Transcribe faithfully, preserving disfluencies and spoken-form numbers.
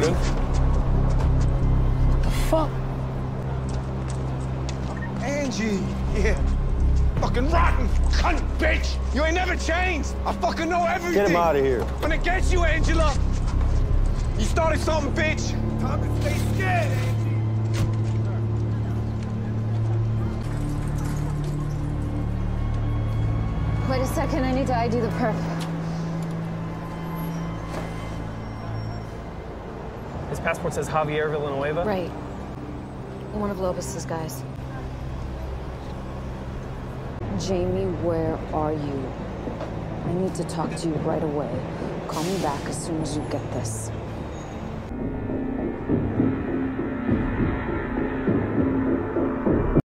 Good? What the fuck? Angie, yeah. Fucking rotten cunt, bitch! You ain't never changed! I fucking know everything! Get him out of here. When it gets you, Angela! You started something, bitch! Time to stay scared, Angie! Wait a second, I need to I D the perp. His passport says Javier Villanueva? Right. One of Lopez's guys. Jamie, where are you? I need to talk to you right away. Call me back as soon as you get this.